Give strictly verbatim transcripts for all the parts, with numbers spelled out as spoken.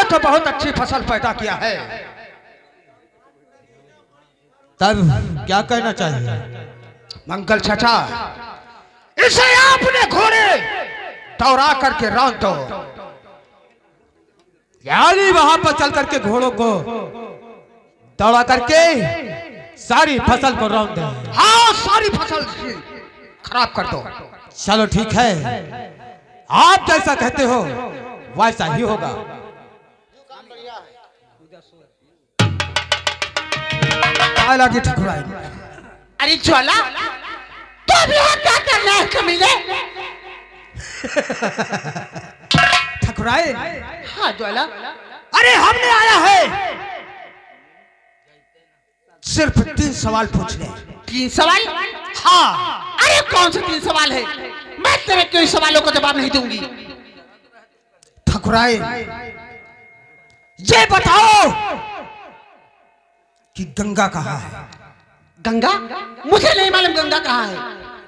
तो बहुत अच्छी फसल पैदा किया है, तब क्या कहना चाहिए? मंगल चाचा, इसे आपने घोड़े दौड़ा करके रौंद दो। यानी वहां पर चल करके घोड़ों को दौड़ा करके सारी फसल को रौंद दे। हाँ, सारी फसल खराब कर दो। चलो ठीक है, आप जैसा कहते हो वैसा ही होगा। लगी ठकुराई। अरे ज्वाला, तो अभी यहाँ क्या करना है कमीने? ठकुराई। हाँ ज्वाला। अरे हमने आया है सिर्फ तीन सवाल पूछने। तीन सवाल? हाँ। अरे कौन से तीन सवाल है? मैं तेरे कोई सवालों का जवाब नहीं दूंगी। ठकुराई, ये बताओ कि गंगा कहाँ है? गंगा? मुझे नहीं मालूम गंगा कहाँ है।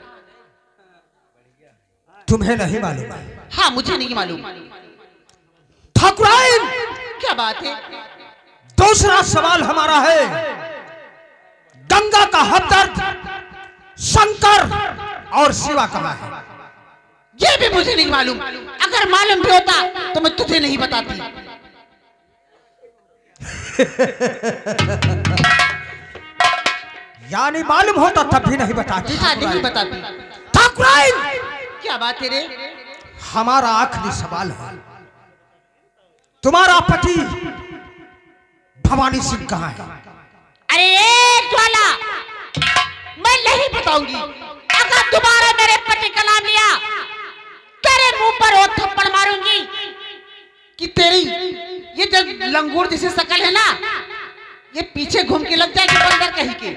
तुम्हें नहीं मालूम? हाँ, मुझे नहीं मालूम। ठकुराई, क्या बात है? दूसरा सवाल हमारा है, गंगा का हमदर्द शंकर और शिवा कहाँ है? ये भी मुझे नहीं मालूम। अगर मालूम भी होता तो मैं तुझे नहीं बताती। यानी मालूम होता तब भी नहीं बताती? हाँ, नहीं बताती। ठकुराई, क्या बात है रे? हमारा आखिरी सवाल है, तुम्हारा पति भवानी सिंह कहाँ है? अरे ज्वाला, मैं नहीं बताऊंगी। अगर दोबारा मेरे पति का नाम लिया, तेरे मुंह पर वो थप्पड़ मारूंगी कि तेरी ये जो लंगूर जैसी शकल है ना, ये पीछे घूम के लग जाएगी बंदर कहीं के।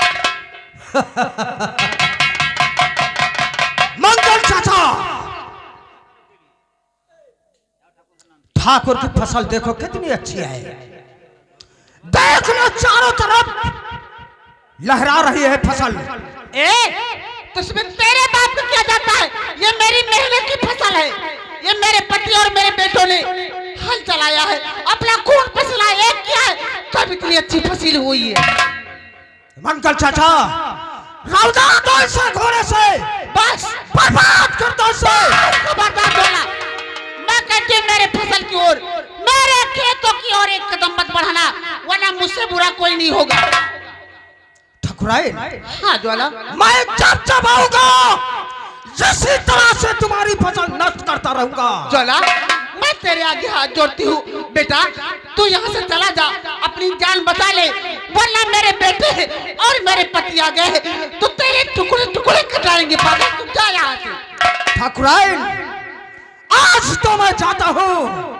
मंगल चाचा, ठाकुर की फसल देखो कितनी अच्छी है। देख लो चारों तरफ लहरा रही है फसल। ए, तो इसमें तेरे बाप को क्या जाता है? ये मेरी मेहनत की फसल है। ये मेरे पति और मेरे बेटों ने हल चलाया है, अपना खून पसीना एक किया है, तब इतनी अच्छी फसल हुई है। मंगल चाचा, रौदा दो इसे घोड़े से, बस बर्बाद कर दो इसे। खबरदार बोला, मैं कहती हूँ मेरे फसल की ओर, मेरे खेतों की ओर एक कदम मत बढ़ाना, वरना मुझसे बुरा कोई नहीं होगा। ठकुराई, हाँ ज्वाला, मैं जब जब आऊंगा इसी तरह से तुम्हारी फसल नष्ट करता रहूंगा। ज्वाला, मैं तेरे आगे हाथ जोड़ती हूँ बेटा, तू यहाँ से चला जा, अपनी जान बचा ले, वरना मेरे बेटे और मेरे पति आ गए तो तेरे टुकड़े टुकड़े कटाएंगे। पागल, तू जा यहाँ से। ठकुराई, आज तो मैं जाता हूँ,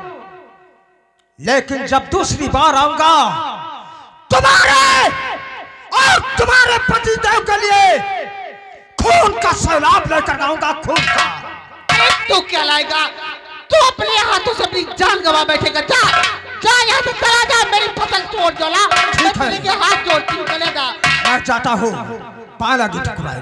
लेकिन जब दूसरी बार आऊंगा तुम्हारे और तुम्हारे पति देव के लिए खून का सैलाब लेकर आऊंगा, खून का। अरे तू क्या लाएगा? तू अपने हाथों से अपनी जान गवा बैठेगा। जा जा यहाँ से चला जा, मेरी फसल छोड़ जोला। मैं तेरे हाथ जोड़ती हूँ, चलेगा। मैं जाता हूँ, पाए लगी ठकुराई।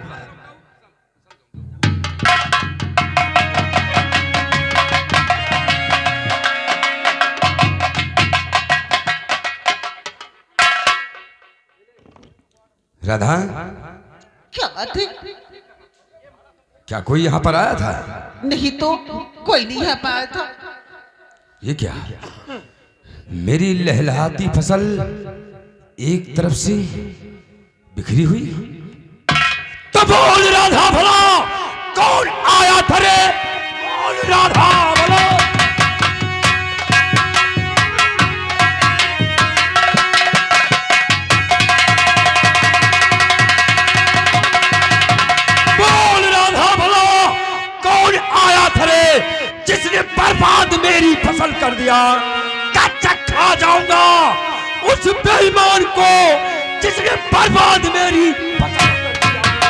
राधा, क्या बात है? क्या कोई यहाँ पर आया था? नहीं तो कोई नहीं है पाया था। ये क्या, मेरी लहलहाती फसल एक तरफ से बिखरी हुई? तो बोल राधा भला, कौन आया था रे? बोल राधा भला। जिसने बर्बाद मेरी फसल कर दिया, कच्चा खा जाऊंगा उस बेईमान को जिसने बर्बाद मेरी फसल कर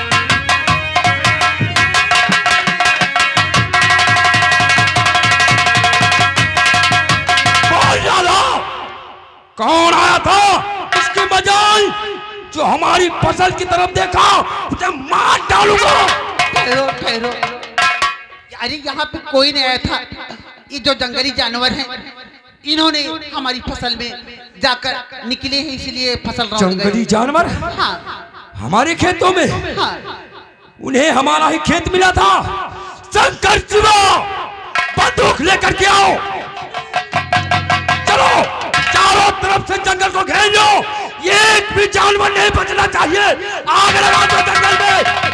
दिया। बोल डाला, कौन आया था? इसकी बजाय जो हमारी फसल की तरफ देखा उसे मार डालूंगा। ठहरो ठहरो, अरे यहाँ पे कोई नहीं आया था। ये जो जंगली जानवर हैं इन्होंने हमारी फसल में जाकर निकले हैं, इसलिए फसल रौंद गए। जंगली जानवर हाँ हमारे खेतों में, हाँ उन्हें हमारा ही खेत मिला था। शंकर शिवा बंदूक लेकर के आओ, चलो चारों तरफ से जंगल को घेर लो, एक भी जानवर नहीं बचना चाहिए। आग लगा दो जंगल में।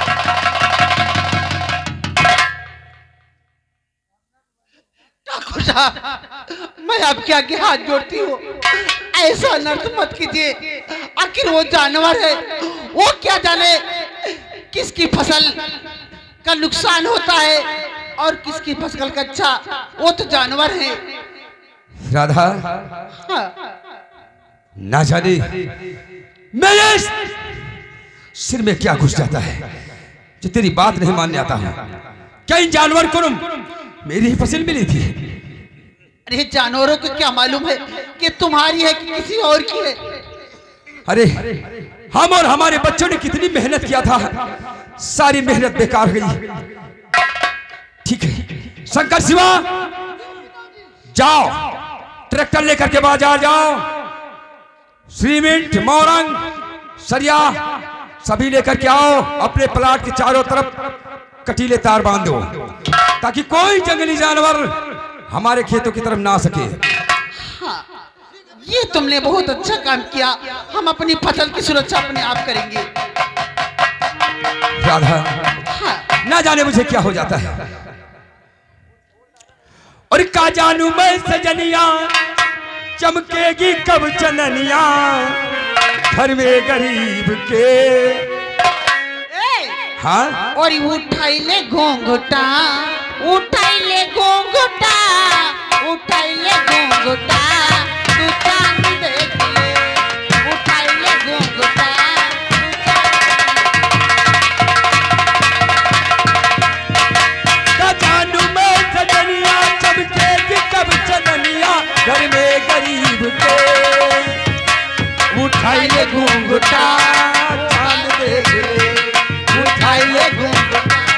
ठाकुर साहब, मैं आपके आगे हाथ जोड़ती हूँ, ऐसा अनर्थ मत कीजिए। आखिर वो जानवर है, वो क्या जाने किसकी फसल का नुकसान होता है और किसकी फसल का अच्छा। वो तो जानवर है। राधा, हाँ। ना जाने मेरे सिर में क्या घुस जाता है जो तेरी बात नहीं मानने आता हूँ। क्या इन जानवर को मेरी ही फसल मिली थी? अरे जानवरों को क्या मालूम है कि तुम्हारी है कि किसी और की है। अरे हम और हमारे बच्चों ने कितनी मेहनत किया था, सारी मेहनत बेकार गई। ठीक है शंकर शिवा, जाओ ट्रैक्टर लेकर के बाजार जाओ, सीमेंट, मोरंग, सरिया सभी लेकर के आओ। अपने प्लाट के चारों तरफ कटीले तार बांध दो ताकि कोई जंगली जानवर हमारे खेतों की तरफ ना आ सके। हाँ, ये तुमने बहुत अच्छा काम किया। हम अपनी फसल की सुरक्षा अपने आप करेंगे। राधा, हाँ। ना जाने मुझे क्या हो जाता है। और का जानू मैं सजनिया, चमकेगी कब चननिया घर में गरीब के। हाँ? और उठाई ले घोंघटा, उठाई ले घोंघटा, उठाई ले घोंघटा, तू चांद देख ले, उठाई ले घोंघटा, का जानू मैं सजनिया, चमकेगी कब चननिया घर में गरीब के। उठाई ले घूंघटा, चांद देख ले, उठाई ले घूंघटा।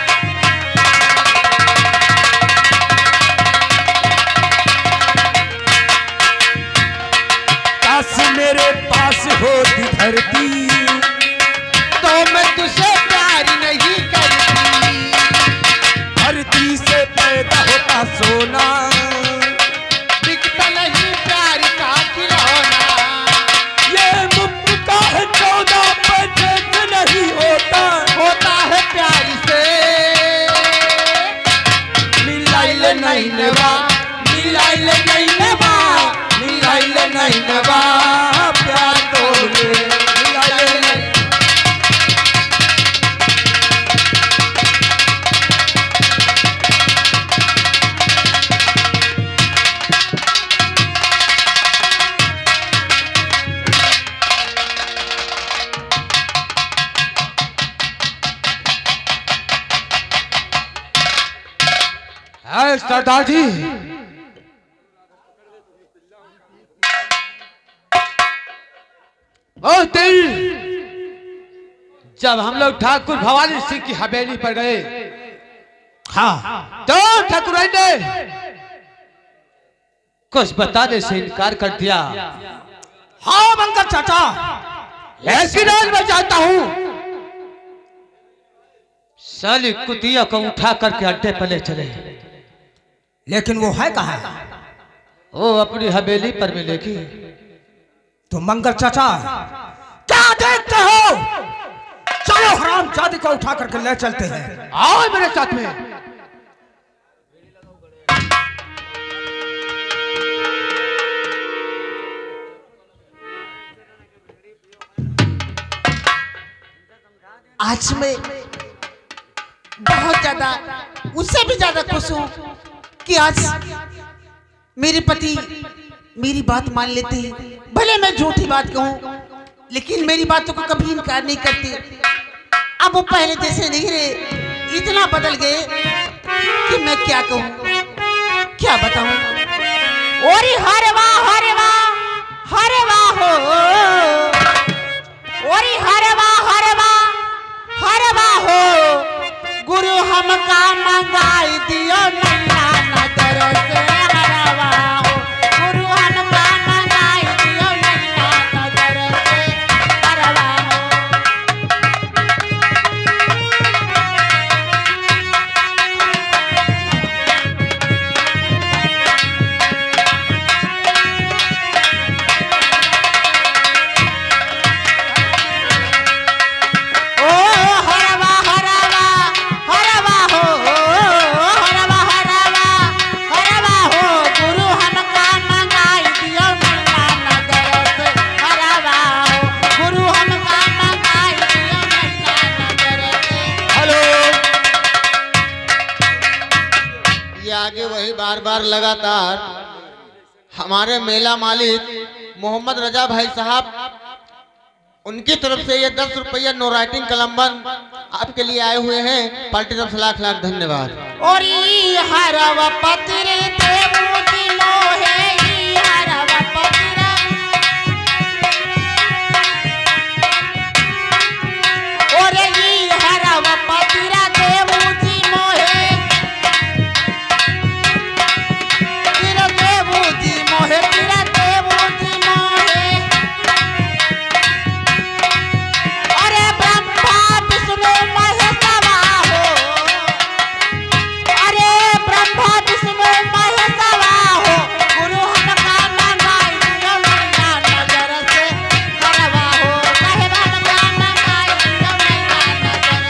काश मेरे पास होती धरती तो मैं तुझे प्यार नहीं करती। धरती से पैदा होता सोना, बिकता नहीं प्यार का खिलौना। ये मुफ्त का है सौदा, पैसे से नहीं होता। होता है प्यार से मिलाइले नहीं नवा, मिलाइले नहीं नवा, मिलाइले नहीं नवा, प्यार तोड़ ले, मिलाइले नहीं। सरदार जी, उस दिन जब हम लोग ठाकुर भवानी सिंह की हवेली पर गए, हाँ तो ठाकुर ने कुछ बताने से इनकार कर दिया। हाँ बंकर चाचा, लेकिन आज मैं चाहता हूं साली कुतिया को उठा करके अड्डे पर ले चले। लेकिन वो है कहाँ? वो अपनी हवेली पर मिलेगी। तो मंगल चाचा क्या देखते हो? चलो हराम जादी को उठा करके ले चलते हैं। आओ मेरे साथ में। आज मैं बहुत ज्यादा, उससे भी ज्यादा खुश हूँ कि आज मेरे पति मेरी बात मान लेते हैं। भले मैं झूठी बात कहूँ, लेकिन मेरी बातों को कभी इनकार नहीं करते। अब वो पहले जैसे नहीं रहे, इतना बदल गए कि मैं क्या कहूँ, क्या बताऊँ। और हरवा हरवा हरवा हो, और हरवा हरवा हरवा हो, गुरु हमका मंगाई दियो नैया नजर से हरवा हो, हमारे मेला मालिक मोहम्मद रजा भाई साहब, उनकी तरफ से ये दस रुपया नो राइटिंग कलमबंद आपके लिए आए हुए हैं। पार्टी तरफ से लाख लाख धन्यवाद। और ई हरवा पत्रे देवू दिलो है, ई हरवा पत्रा और ई हरवा पत्रा देवू जी मोहे, तेरा देवू जी मोहे, तेरा देवू जी मोहे। अरे ब्रह्मा विष्णु महेशवा हो, अरे ब्रह्मा विष्णु महेशवा हो, गुरु हमका मंगाई दियो नैया नजर से करवा हो, साहेब हमका मंगाई दियो नैया नजर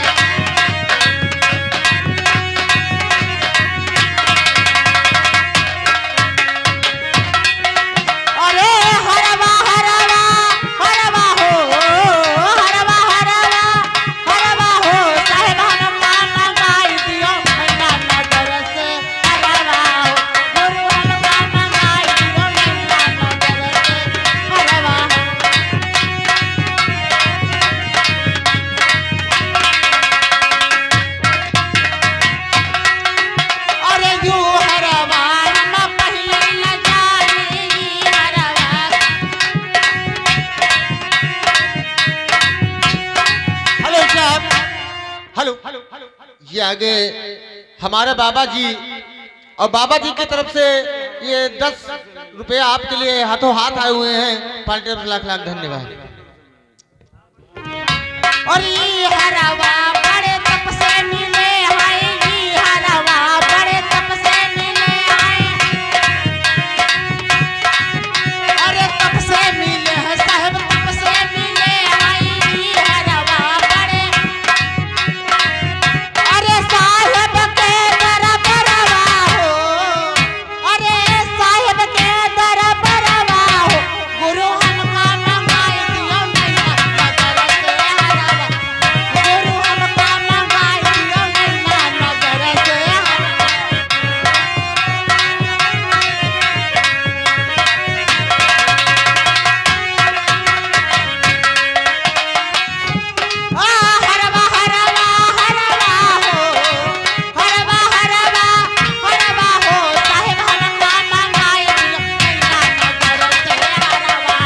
से। अरे हरवा हरवा हरवा हो, हरवा हरवा हरवा हो, साहेब हमका मंगाई दियो नैया नजर से करवा हो, गुरु हमका मंगाई दियो नैया नजर से करवा हो। अरे यू हरवा न पहले न जानी हरवा। हेलो साहब, हेलो हेलो हेलो। ये आगे हमारे बाबा जी और बाबा जी की तरफ से ये दस रुपया आपके लिए हाथों हाथ आए हुए हैं। पार्टी तरफ से लाख लाख धन्यवाद। और ई हरवा बड़े तप से मिले हाय, ई हरवा बड़े तप से मिले हाय। अरे तप से मिले हैं साहब, तप से मिले हाय, ई हरवा बड़े। अरे साहेब के दर बरवा हो, अरे साहेब के दर बरवा हो, गुरु हमका मंगाई दियो नैया नजर से हरवा, गुरु हमका मंगाई दियो नैया नजर से हरवा। आ हरवा हरवा हरवा हो, हरवा हरवा हरवा हो, साहेब हमका मंगाई दियो नैया नजर से हरवा।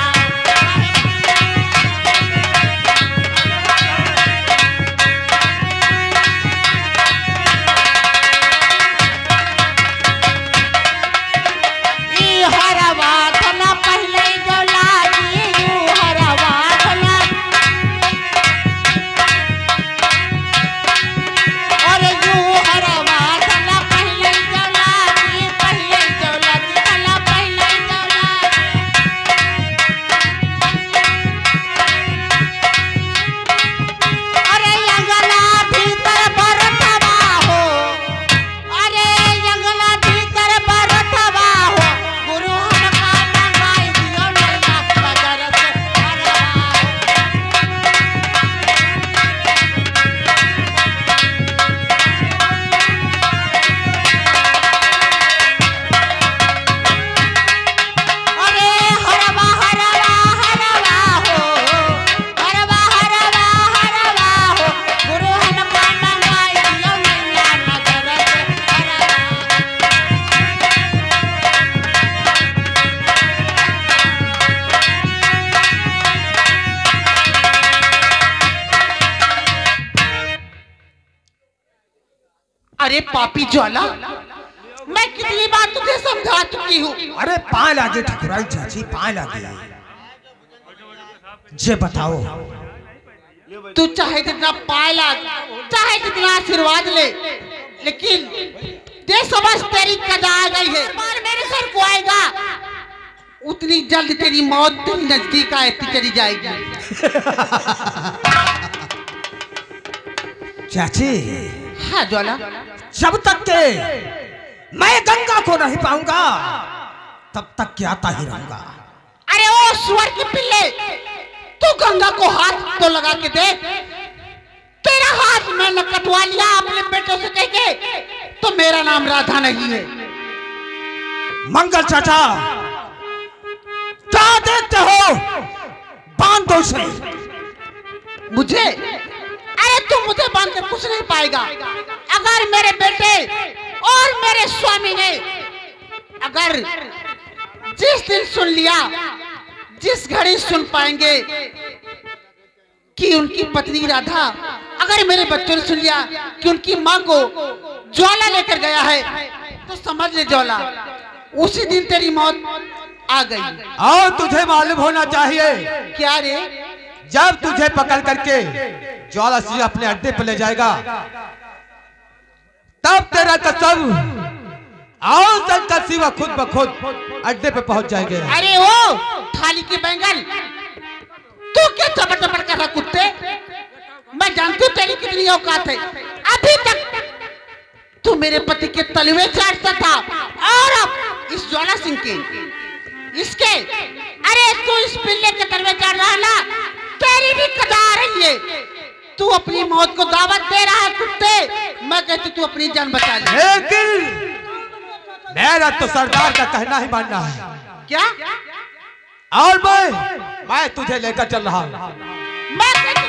ई हरवा धना पहले जो लागी, यू हरवा धना। और यू हरवा धना पहले जो लागी, पहले जो लागी धना पहले जो लागी। अरे यंगला भीतर बरठवा हो, अरे यंगला भीतर बरठवा हो, गुरु हमका मंगाई दियो नैया नजर से हरवा हो। अरे हरवा हरवा हरवा हो, हरवा हरवा हरवा हो, गुरु हमका मंगाई दियो नैया नजर से हरवा। अरे पापी ज्वाला, मैं कितनी बार तुझे समझा चुकी हूँ। अरे पाए लागे ठकुराई चाची, पाए लागे। जे बताओ, तू चाहे जितना पायला, चाहे जितना आशीर्वाद ले, लेकिन ये समझ तेरी कदा आ गई है। बार मेरे सर को आएगा, उतनी जल्द तेरी मौत तेरी नजदीक आती चली जाएगी। चाची हाँ ज्वाला, जब तक के मैं गंगा को नहीं पाऊंगा तब तक क्या आता ही रहूंगा। अरे ओ सुअर की पिल्ले, तू गंगा को हाथ तो लगा के देख। तेरा हाथ मैंने कटवा लिया अपने बेटों से कह के, तो मेरा नाम राधा नहीं है। मंगल चाचा, क्या देखते हो? बांध दो उसे। मुझे? अरे तू मुझे बांध कर कुछ नहीं पाएगा। अगर मेरे बेटे और मेरे स्वामी ने अगर जिस दिन सुन लिया, जिस घड़ी सुन पाएंगे कि उनकी पत्नी राधा, अगर मेरे बच्चों ने सुन लिया कि उनकी माँ को ज्वाला लेकर गया है, तो समझ ले ज्वाला, उसी दिन तेरी मौत आ गई। और तुझे मालूम होना चाहिए, क्या रे? जब तुझे पकड़ करके ज्वाला सिंह अपने अड्डे पर ले जाएगा, तब तेरा कसम और शंकर शिवा खुद ब खुद अड्डे पे पहुंच जाएंगे। अरे ओ थाली की बैंगन, तू क्या चपड़ चपड़ कर रहा कुत्ते? मैं जानती हूँ तेरी कितनी औकात है। अभी तक तू मेरे पति के तलवे चाटता था, और अब इस ज्वाला सिंह के, इसके, अरे तू इस पिल्ले के तलवे चाट रहा ना, तेरी भी कदा आ रही है। तू अपनी मौत को दावत दे रहा है कुत्ते। मैं कहती तू अपनी जान बचा ले। लेकिन मेरा तो सरदार का कहना ही मानना है। क्या? और मैं मैं तुझे लेकर चल रहा हूँ। मैं कहती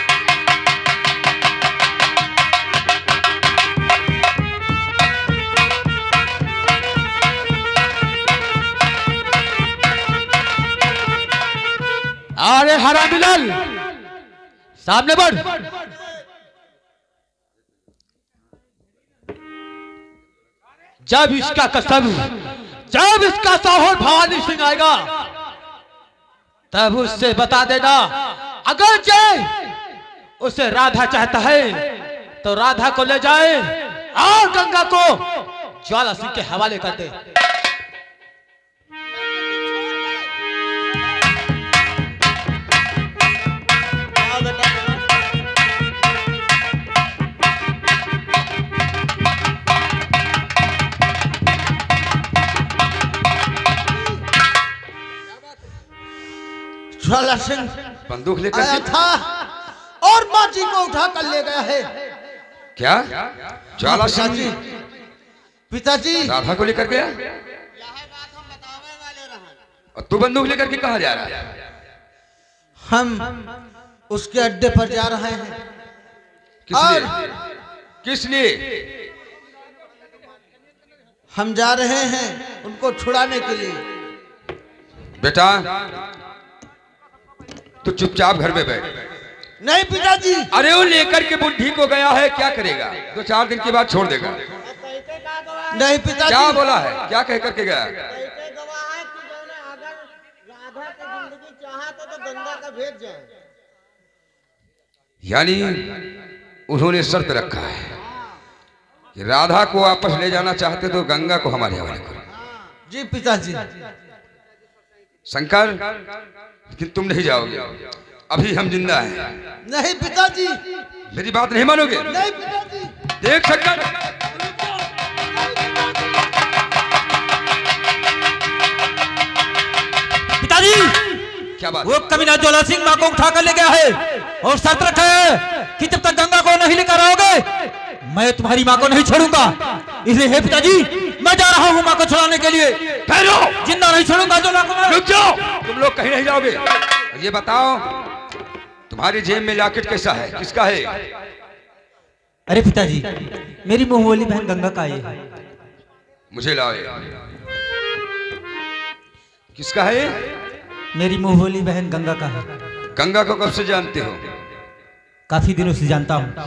अरे हरा बिलाल, सामने बढ़। जब इसका कसम, जब इसका साहौर भवानी सिंह आएगा, तब उससे बता देना, अगर जय उसे राधा चाहता है तो राधा को ले जाए और गंगा को ज्वाला सिंह के हवाले कर दे। ज्वाला सिंह बंदूक लेकर आया के- था और माँ जी को उठा कर ले गया है। क्या ज्वाला सिंह पिताजी, पिताजी, राधा को लेकर गया? और तू बंदूक लेकर के कहाँ जा रहा है? हम उसके अड्डे पर जा रहे हैं। किस और- लिए? किस लिए? हम जा रहे हैं उनको छुड़ाने के लिए। बेटा तू चुपचाप घर में बैठ। नहीं पिताजी, अरे वो लेकर के बुढ़ी को गया है, क्या करेगा? दो चार दिन के बाद छोड़ देगा। नहीं पिताजी। क्या बोला है? क्या कह करके गया? यानी उन्होंने शर्त रखा है कि राधा को वापस ले जाना चाहते तो गंगा को हमारे हवाले करो। जी पिताजी। शंकर, लेकिन तुम नहीं जाओगे, अभी हम जिंदा हैं। नहीं पिताजी। मेरी बात नहीं मानोगे? नहीं पिताजी। देख शंकर, पिताजी, क्या बात? वो कमीना ज्वाला सिंह माँ को उठा कर ले गया है और शर्त रखा है कि जब तक गंगा को नहीं लेकर आओगे, मैं तुम्हारी माँ को नहीं छोड़ूंगा। इसलिए हे पिताजी, मैं जा रहा हूँ माँ को छुड़ाने के लिए। ठहरो, जिंदा नहीं छोड़ूंगा ज्वाला को। रुक जाओ, तुम लोग कहीं नहीं जाओगे। ये बताओ तुम्हारी जेब में लॉकेट कैसा है, किसका है? अरे पिताजी, मेरी मुंह बोली बहन गंगा का है। मुझे लाओ। ये किसका है? मेरी मुंह बोली बहन गंगा का है। गंगा को कब से जानते हो? काफी दिनों से जानता हूँ।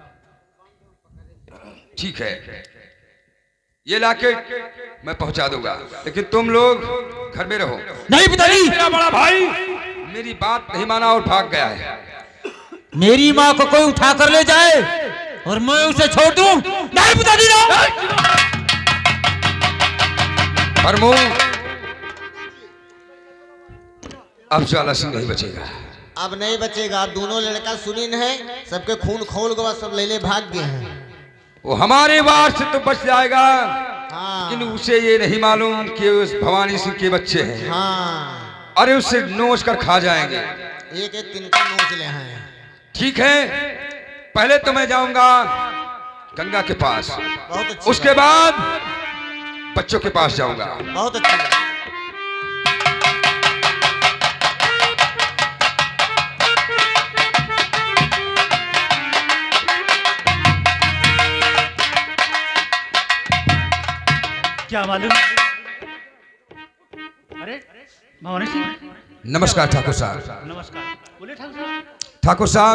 ठीक है, ये लॉकेट मैं पहुंचा दूंगा, लेकिन तुम लोग घर में रहो। नहीं पिताजी, मेरा बड़ा भाई मेरी बात नहीं माना और भाग गया है। मेरी माँ को कोई उठा कर ले जाए और मैं उसे छोड़ दूं? नहीं पिताजी, ना। परमो, अब ज्वाला सिंह नहीं बचेगा। अब नहीं बचेगा। दोनों लड़का सुनीन है, सबके खून खोल गवा, सब ले ले भाग गए हैं। वो हमारे वार से तो बच जाएगा, हाँ लेकिन उसे ये नहीं मालूम कि उस भवानी सिंह के बच्चे हैं। हाँ, अरे उससे नोच कर खा जाएंगे। एक एक तिनका नोच ले हैं। ठीक है, पहले तो मैं जाऊंगा गंगा के पास, बहुत अच्छी उसके बाद बच्चों के पास जाऊंगा। बात, बहुत अच्छी बात। क्या मालूम। अरे भवानी सिंह। नमस्कार ठाकुर साहब। नमस्कार। बोले ठाकुर साहब। ठाकुर साहब,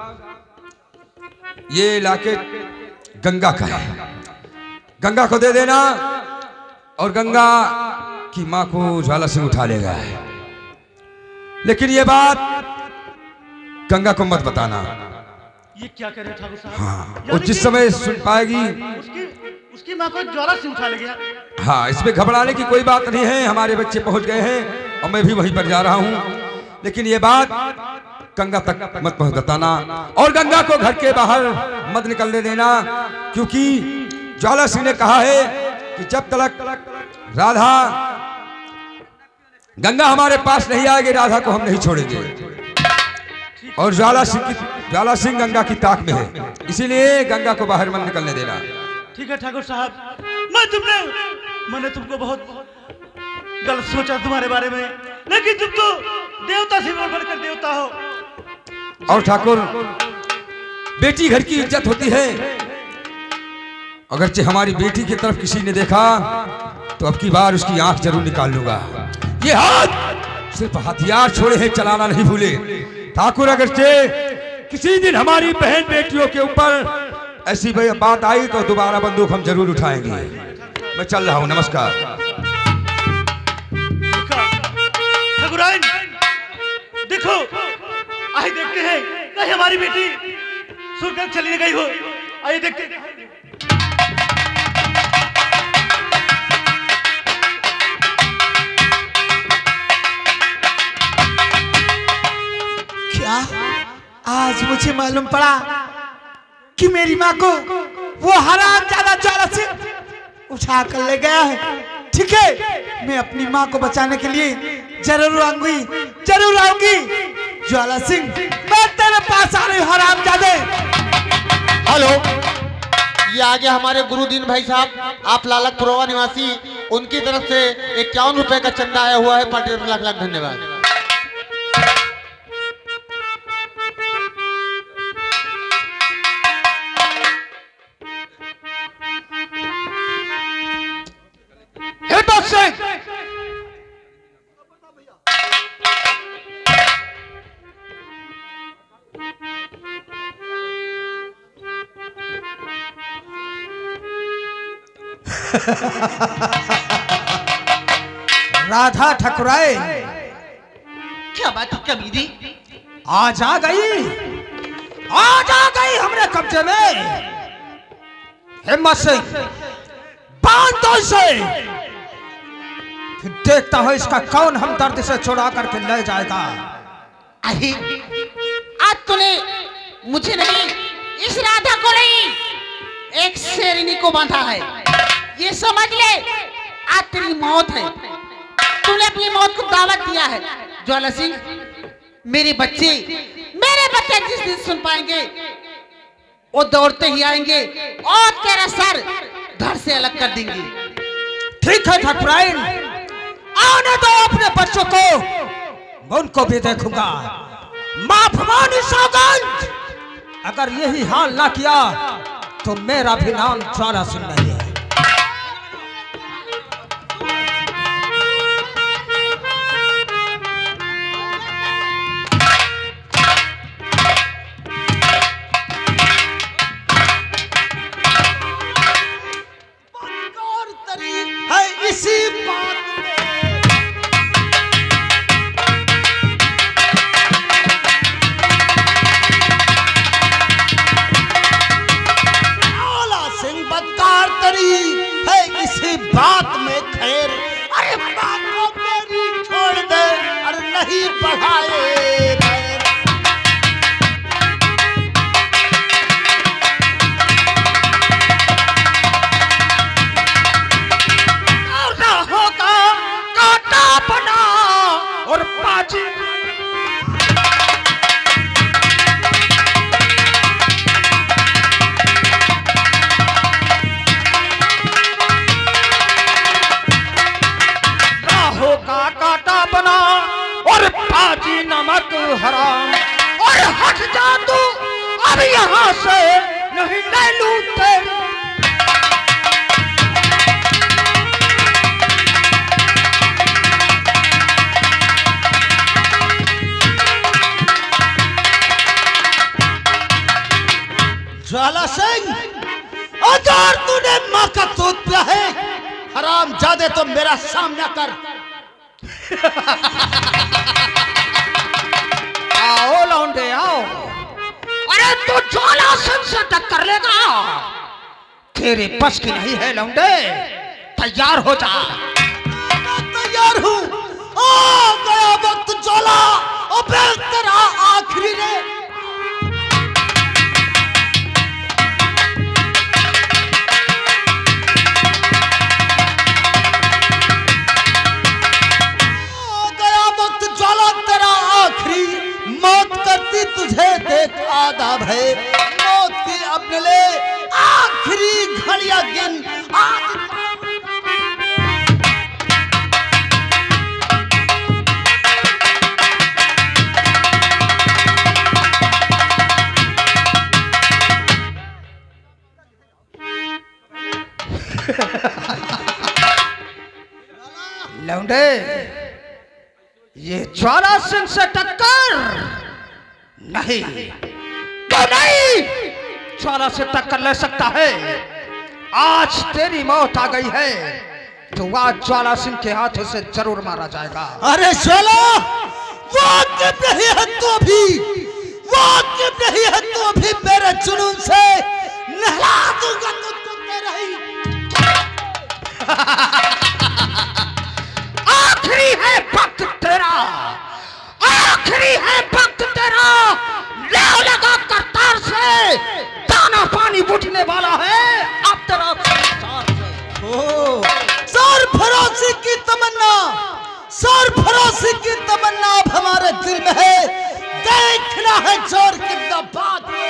ये इलाके गंगा का है, गंगा को दे देना और गंगा की माँ को ज्वाला सिंह उठा लेगा। लेकिन ये बात गंगा को मत बताना। ये क्या कह रहे ठाकुर साहब? हाँ, और जिस समय सुन पाएगी उसकी उसकी माँ को ज्वाला सिंह उठा ले गया। हाँ, इसमें घबराने की कोई बात नहीं है। हमारे बच्चे पहुंच गए हैं और मैं भी वहीं पर जा रहा हूँ। लेकिन ये बात गंगा तक मत पहुंच बताना और गंगा को घर के बाहर मत निकलने देना, क्योंकि ज्वाला सिंह ने कहा है कि जब तक राधा गंगा हमारे पास नहीं आएगी, राधा को हम नहीं छोड़ेंगे। और ज्वाला सिंह की ज्वाला सिंह गंगा की ताक में है, इसीलिए गंगा को बाहर मत निकलने देना। ठीक है ठाकुर साहब। मैं तुमने मैंने तुमको बहुत गलत सोचा तुम्हारे बारे में, लेकिन तुम तो देवता से बढ़कर देवता हो। और ठाकुर, बेटी घर की इज्जत होती है। अगरचे हमारी बेटी की तरफ किसी ने देखा तो अब की बार उसकी आंख जरूर निकाल लूंगा। ये हाथ सिर्फ हथियार छोड़े हैं, चलाना नहीं भूले। ठाकुर, अगरचे किसी दिन हमारी बहन बेटियों के ऊपर ऐसी बात आई तो दोबारा बंदूक हम जरूर उठाएंगे। मैं चल रहा हूं, नमस्कार। ठाकुराइन, देखो, आइए देखते हैं कहीं हमारी बेटी सुरकर चली गई हो। आइए देखते हैं। क्या आज मुझे मालूम पड़ा कि मेरी माँ को वो हरामजादा ज्वाला सिंह उठा कर ले गया है। ठीक है, मैं अपनी माँ को बचाने के लिए जरूर आऊंगी, जरूर आऊंगी। ज्वाला सिंह, मैं तेरे पास आ रही हूँ हरामजादे। हेलो, ये आगे हमारे गुरुदीन भाई साहब, आप लालक पुरवा निवासी, उनकी तरफ से इक्यावन रुपए का चंदा आया हुआ है। पार्टी लाख लाख धन्यवाद। राधा ठकुराए, क्या बात है कमीदी? आज आ गई, आज आ गई हमरे कब्जे में। हिम्मत से बांध दो इसे, फिर देखता हूं इसका कौन हम दर्द से छुड़ा करके ले जाएगा। अरे आज तूने मुझे नहीं, इस राधा को नहीं, एक शेरनी को बांधा है। ये समझ ले, आज तेरी मौत है। तूने अपनी मौत को दावत दिया है। ज्वाला सिंह, मेरे बच्चे मेरे बच्चे जिस दिन सुन पाएंगे वो दौड़ते ही आएंगे और तेरा सर धड़ से अलग कर देंगे। ठीक है ठकुराइन, आने दो अपने बच्चों को, मैं उनको भी देखूंगा। मां भवानी सौगंध, अगर यही हाल ना किया तो मेरा भी नाम ज्वाला सिंह नहीं है। है इसी बात बात में खैर। अरे बात को मेरी छोड़ दे, अरे नहीं बढ़ाए ना होगा काटा बना और पाजी। काटा बना और पाजी नमक हराम। और हट जा तू अब यहाँ से, नहीं ले लूटे। ज्वाला सिंह, अगर तूने माँ का दूध पिया है, हराम जादे तो मेरा सामना कर। आओ लौंडे आओ। अरे तू ज्वाला सिंह से टक्कर लेगा? तेरे बस की नहीं है लौंडे, तैयार हो जा। तैयार हूँ, आ गया वक्त ज्वाला, अबे तेरा आखिरी रे। मौत करती तुझे देख आधा भय, मौत की अपने ले आखिरी घड़ियां गिन। लौंडे, ये ज्वाला सिंह से टक्कर नहीं तो नहीं, ज्वाला से टक्कर ले सकता है। आज तेरी मौत आ गई है तो आज ज्वाला सिंह के हाथों से जरूर मारा जाएगा। अरे ज्वाला, वाकिफ नहीं है तो भी, वाकिफ नहीं है तो भी मेरे जुनून से नहला दूंगा तुझको तेरा ही। आखिरी है वक्त तेरा, आखिरी है वक्त तेरा। लेव लगा करतार से दाना पानी बुझने वाला है अब तेरा संसार से। ओ, सरफरोशी की तमन्ना, सरफरोशी की तमन्ना अब हमारे दिल में है। देखना है जोर कितना बात है।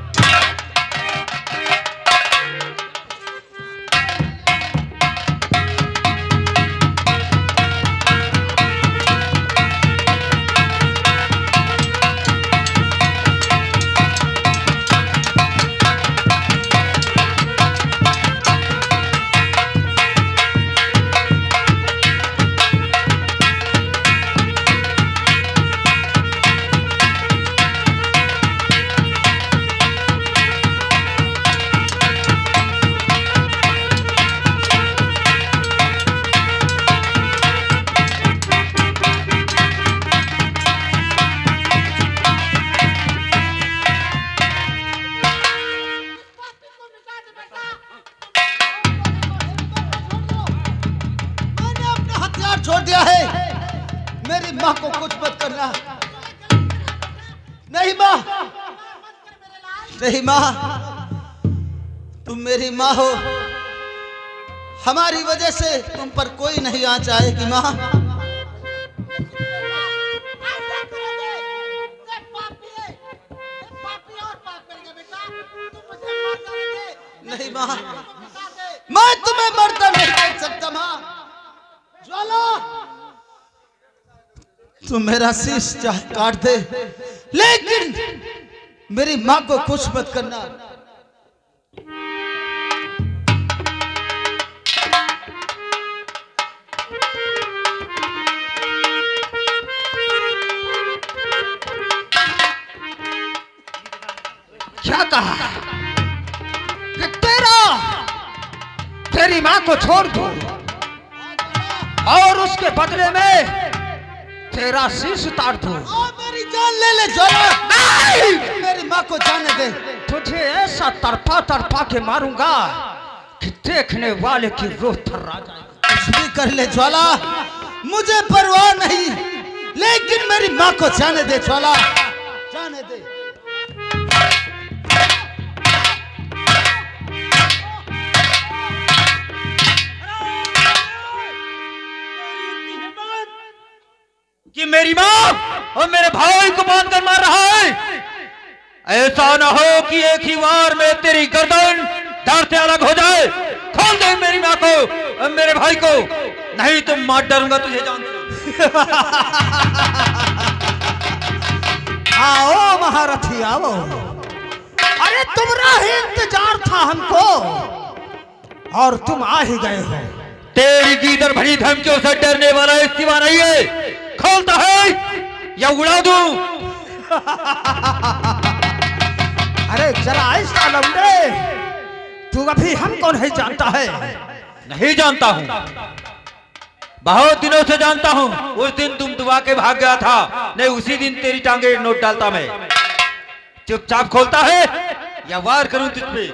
छोड़ दिया है, मेरी माँ को कुछ मत करना। नहीं माँ, नहीं माँ, तुम मेरी माँ हो, हमारी वजह से तुम पर कोई नहीं आँच आएगी माँ। नहीं माँ, मैं तुम्हें मरता नहीं देख सकता माँ। ज्वाला, तू मेरा शीश चाहे काट दे, लेकिन मेरी माँ को कुछ मत करना। क्या कहा कि तेरा तेरी माँ को छोड़ दो और उसके बदले में तेरा शीश उतार दो। मेरी जान ले ले ज्वाला, नहीं, मेरी माँ को जाने दे। तुझे ऐसा तड़पा तड़पा के मारूंगा कि देखने वाले की रूह थर्रा जाएगी। कुछ भी कर ले ज्वाला, मुझे परवाह नहीं, लेकिन मेरी माँ को जाने दे ज्वाला, जाने दे। कि मेरी माँ और मेरे भाई को बांध कर मार रहा है। ऐसा ना हो कि एक ही वार में तेरी गर्दन धड़ से अलग हो जाए। खोल दे मेरी माँ को और मेरे भाई को, नहीं तो मार डालूंगा तुझे जान से। आओ महारथी आओ। अरे तुम्हारा ही इंतजार था हमको और तुम आ ही गए हो। तेरी गीदड़ भरी धमकियों से डरने वाला एक सिवा नहीं है। खोलता है या उड़ा दूं? अरे जरा ऐसा लौंडे, तू अभी हमको नहीं जानता है। नहीं जानता हूँ, बहुत दिनों से जानता हूँ। उस दिन तुम दुआ के भाग गया था, नहीं उसी दिन तेरी टांगे नोट डालता मैं। चुपचाप खोलता है या वार करूं तुझ पे?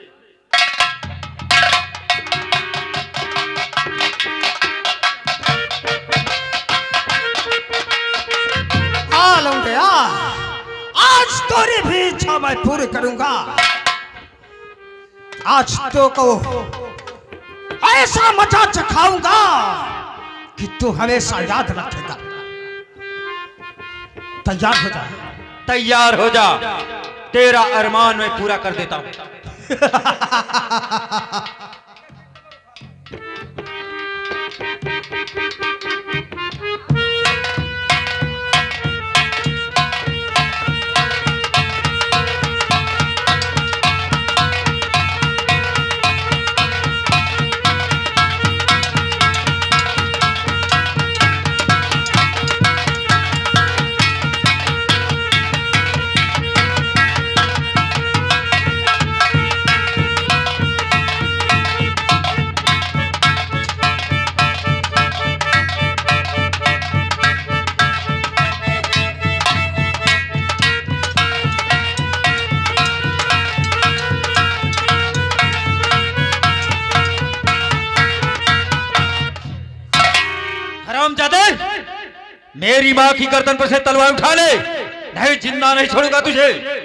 आ लौंडे आ, आज तोरी भी इच्छा मैं पूरी करूंगा। आज तो को ऐसा मजा चखाऊंगा कि तू हमेशा याद रखेगा। तैयार हो जा। तैयार हो जा, तेरा अरमान मैं पूरा कर देता हूं। मेरी मां की गर्दन पर से तलवार उठा ले, नहीं जिंदा नहीं छोड़ूंगा तुझे।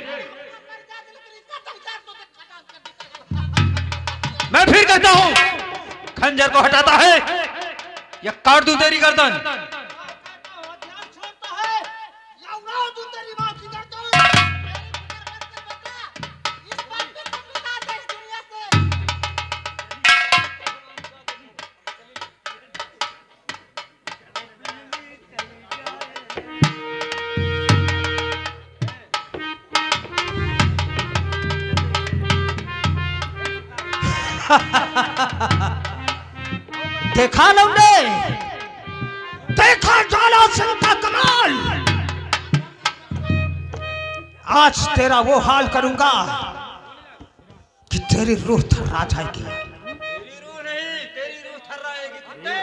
मैं फिर कहता हूं, खंजर को हटाता है या काट दूं तेरी गर्दन? देखा लौंडे, देखा ज्वाला सिंह का कमाल। आज तेरा वो हाल करूंगा कि तेरी रूह थर्रा जाएगी। तेरी रूह नहीं, तेरी रूह थर्राएगी।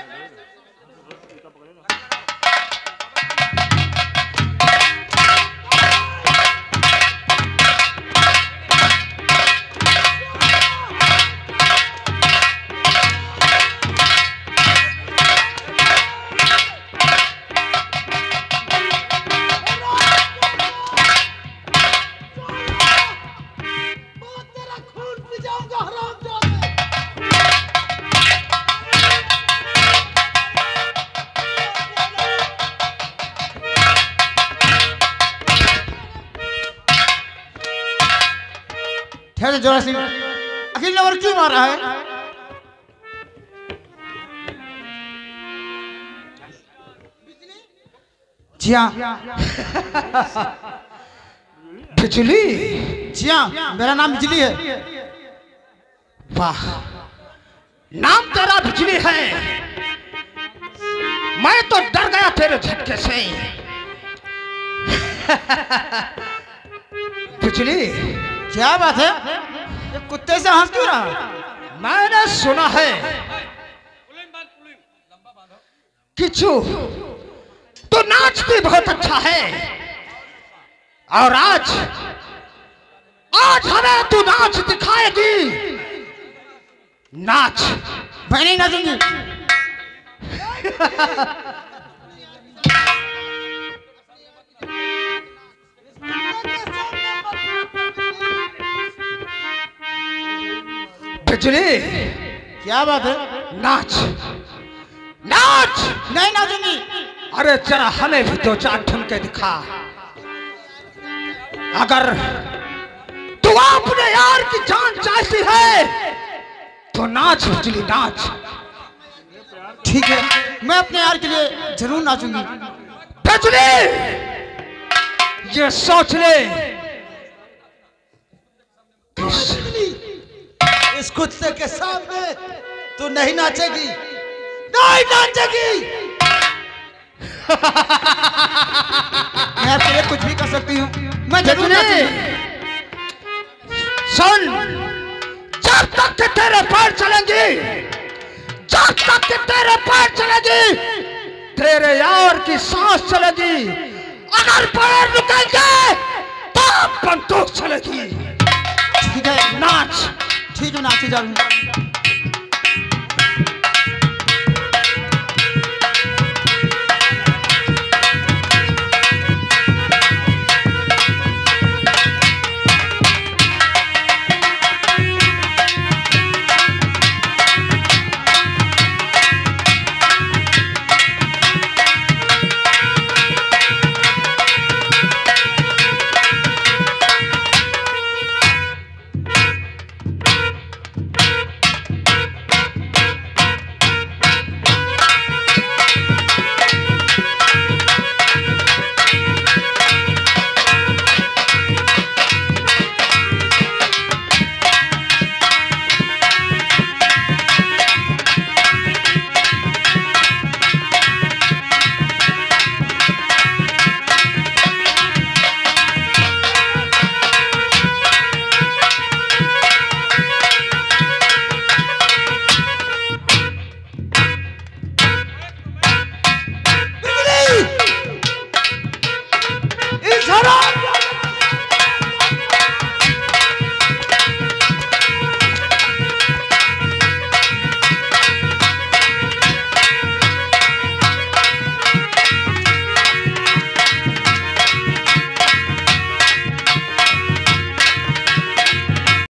जोरा सिंह अखिल ने और क्यों मारा है? जी हाँ। बिजली? जी हाँ, मेरा नाम बिजली है। वाह, नाम तेरा बिजली है। मैं तो डर गया तेरे झटके से। बिजली, क्या बात है? ये कुत्ते से हंस क्यों रहा? मैंने सुना है किचू तो नाचती बहुत अच्छा है, और आज आज हमें तू नाच दिखाएगी। नाच। मैं नहीं नाचूंगी। बिजली, क्या बात है? नाच नाच। नहीं नाचूंगी। अरे जरा हमें भी दो चार ठुमके दिखा। अगर तू अपने यार की जान चाहती है तो नाच बिजली, नाच। ठीक है, मैं अपने यार के लिए जरूर नाचूंगी। बिजली, ये सोच ले, इस कुत्ते के सामने तू नहीं नाचेगी, नहीं नाचेगी। मैं आपके लिए कुछ भी कर सकती हूँ। मैं जरूर नाचूंगी। सुन, जब तक कि तेरे पैर चलेंगे, जब तक कि तेरे पैर चलेगी, तेरे यार की सांस चलेगी। अगर पैर रुकेंगे तो बंदूक चलेगी। ठीक है नाच। ठीक है नाचे जा रही हूँ।